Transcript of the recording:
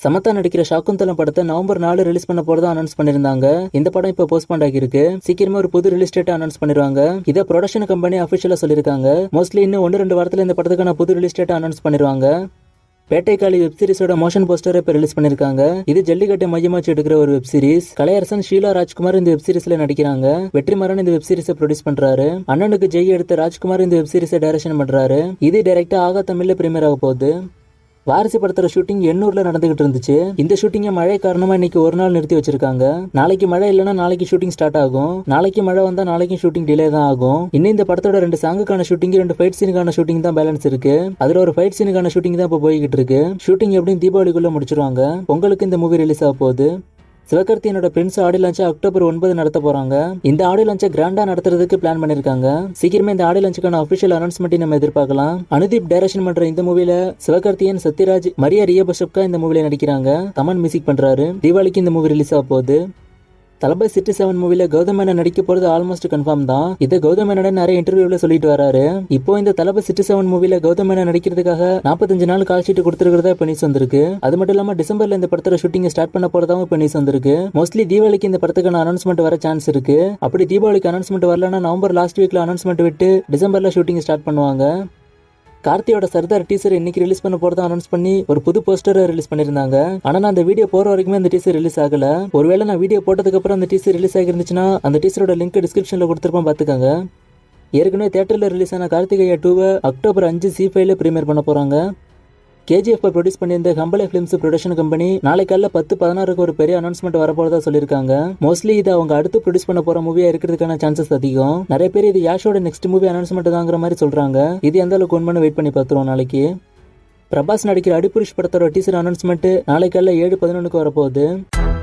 சமத்தா நடிக்கிற ஷாக்குந்தலம் படத்தை நவம்பர் 4 ரிலீஸ் பண்ண போறதா அனௌன்ஸ் பண்ணிருந்தாங்க. இந்த படம் இப்ப போஸ்ட்போன் ஆகிருக்கு. சீக்கிரமா ஒரு புது ரிலீஸ் டேட் அனௌன்ஸ் பண்ணிடுவாங்க. இத ப்ரொடக்ஷன் கம்பெனி அபிஷியலா சொல்லிருக்காங்க. மோஸ்ட்லி இன்னும் 1-2 வாரத்துல இந்த படத்துக்கான புது ரிலீஸ் டேட் அனௌன்ஸ் பண்ணிடுவாங்க. பேட்டைக்காளி வெப் சீரிஸோட மோஷன் போஸ்டர் இப்ப ரிலீஸ் பண்ணிருக்காங்க. இது ஜல்லிக்கட்டை மையமா வச்சு எடுக்கிற ஒரு வெப் சீரிஸ். கலையரசன் ஷீலா ராஜ்குமார் இந்த வெப் சீரிஸ்ல நடிக்கிறாங்க. வெற்றிமாறன் இந்த வெப் சீரிஸை ப்ரொடியூஸ் பண்றாரு. அண்ணனுக்கு ஜெய் எடுத்த ராஜ்குமார் இந்த வெப் சீரிஸை டைரக்ஷன் பண்றாரு. இது டைரக்டா ஆகா தமிழ்ல பிரீமியர் ஆக போகுது. வாரிசு படத்தோட ஷூட்டிங் எண்ணூர்ல நடந்துகிட்டு இருந்துச்சு. இந்த ஷூட்டிங்க மழை காரணமா இன்னைக்கு ஒரு நாள் நிறுத்தி வச்சிருக்காங்க. நாளைக்கு மழை இல்லைன்னா நாளைக்கு ஷூட்டிங் ஸ்டார்ட் ஆகும். நாளைக்கு மழை வந்தா நாளைக்கு ஷூட்டிங் டிலே தான் ஆகும். இன்னும் இந்த படத்தோட 2 சாங்குக்கான ஷூட்டிங் 2 ஃபைட் சீனுக்கான ஷூட்டிங் தான் பேலன்ஸ் இருக்கு. அதுல ஒரு ஃபைட் சீனுக்கான ஷூட்டிங் தான் இப்ப போய்கிட்டு இருக்கு. ஷூட்டிங் எப்படியும் தீபாவளிக்குள்ள முடிச்சிருவாங்க. பொங்கலுக்கு இந்த மூவி ரிலீஸ் ஆக போகுது. சிவகார்த்தியனோட பிரின்ஸ் ஆடியோ லான்ச் அக்டோபர் 9 நடத்த போறாங்க. இந்த ஆடியோ லான்ச்சை கிராண்டா நடத்துறதுக்கு பிளான் பண்ணிருக்காங்க. சீக்கிரமே இந்த ஆடியோ லான்ச்சுக்கான அபிஷியல் அனௌன்ஸ்மெண்ட் நம்ம எதிர்பார்க்கலாம். அனுதீப் டைரக்ஷன் பண்ற இந்த மூவில சிவகார்த்தியன், சத்யராஜ், மரியா ரியாபஷப்கா இந்த மூவில நடிக்கிறாங்க. தமன் மியூசிக் பண்றாரு. தீபாவளிக்கு இந்த மூவி ரிலீஸ் ஆக போகுது. தளபதி 67 மூவில கௌதம் மேனன் நடிக்க போறது ஆல்மோஸ்ட் கன்ஃபார்ம் தான். இதை கௌதம் மேனன் நிறைய இன்டர்வியூல சொல்லிட்டு வராரு. இப்போ இந்த தளபதி 67 மூவில கௌதம் மேனன் நடிக்கிறதுக்காக 45 நாள் கால் ஷீட் கொடுத்துருக்கிறதா இப்ப நியூஸ் வந்திருக்கு. அது மட்டும் இல்லாம டிசம்பர்ல இந்த படத்தோட ஷூட்டிங் ஸ்டார்ட் பண்ண போறதாவும் இப்ப நியூஸ் வந்திருக்கு. மோஸ்ட்லி தீபாவளிக்கு இந்த படத்துக்கான அனௌன்ஸ்மெண்ட் வர சான்ஸ் இருக்கு. அப்படி தீபாவளிக்கு அனௌன்ஸ்மெண்ட் வரலன்னா நவம்பர் லாஸ்ட் வீக்ல அனௌன்ஸ்மெண்ட் விட்டு டிசம்பர்ல ஷூட்டிங் ஸ்டார்ட் பண்ணுவாங்க. கார்த்தியோட சர்தார் டீசர் இன்னைக்கு ரிலீஸ் பண்ண போறதா அனௌன்ஸ் பண்ணி ஒரு புது போஸ்டர் ரிலீஸ் பண்ணிருந்தாங்க. ஆனா நான் அந்த வீடியோ போற வரைக்குமே அந்த டீசர் ரிலீஸ் ஆகல. ஒருவேளை நான் வீடியோ போட்டதுக்கு அப்புறம் அந்த டீசர் ரிலீஸ் ஆகிருந்துச்சுன்னா அந்த டீசரோட லிங்க் டிஸ்கிரிப்ஷன்ல கொடுத்துருப்பேன், பாத்துக்கோங்க. ஏற்கனவே தியேட்டர்ல ரிலீஸ் ஆன கார்த்திகேயா 2 அக்டோபர் 5 C5ல பிரீமியர் பண்ண போறாங்க. KGF ப்ரொடியூஸ் பண்ணியிருந்த ஹம்பலே பிலிம்ஸ் ப்ரொடக்ஷன் கம்பெனி நாளை காலைல 10-16 ஒரு பெரிய அனௌன்ஸ்மெண்ட் வரப்போறதா சொல்லியிருக்காங்க. மோஸ்ட்லி இது அவங்க அடுத்து ப்ரொடியூஸ் பண்ண போற மூவியா இருக்கிறதுக்கான சான்சஸ் அதிகம். நிறைய பேர் இது யாஷோட நெக்ஸ்ட் மூவி அனௌன்ஸ்மெண்ட் தாங்கிற மாதிரி சொல்றாங்க. இது எந்த அளவுக்கு உண்மைன்னு வெயிட் பண்ணி பார்த்துருவோம். நாளைக்கு பிரபாஸ் நடிக்கிற அடிப்புருஷ் படத்தோட டீசர் அனௌன்ஸ்மெண்ட் நாளை காலைல 7:11 வரப்போகுது.